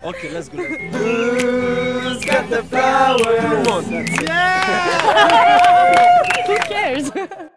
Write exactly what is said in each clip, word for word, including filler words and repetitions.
Ok, let's go. Who's got the flowers? Yeah! Who cares?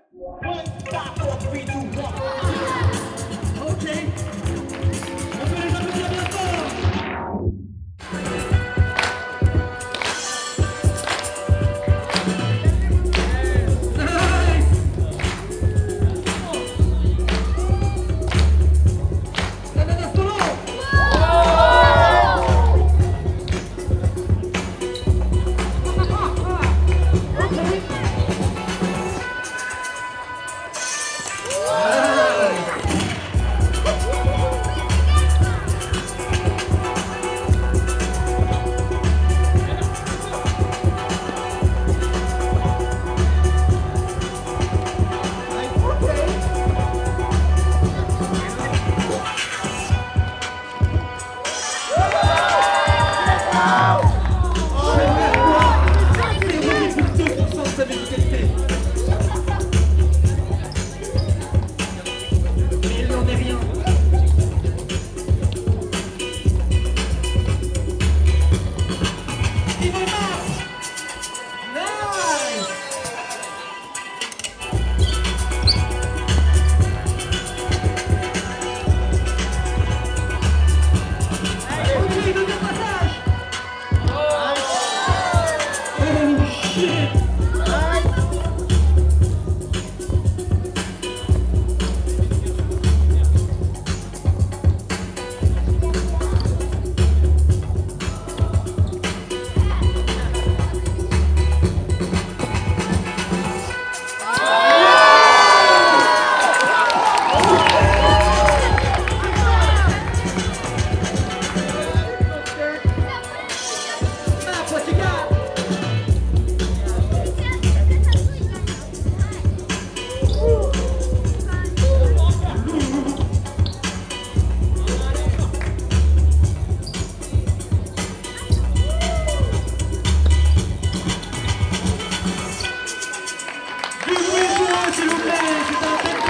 S'il vous plaît, c'est un bel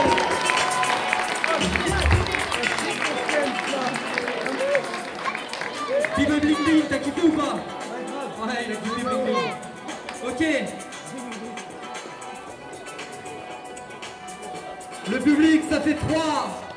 concert. Vive Bling Bling, t'as kiffé ou pas? Ouais, il a kiffé Bling Bling. Ok. Le public, ça fait trois.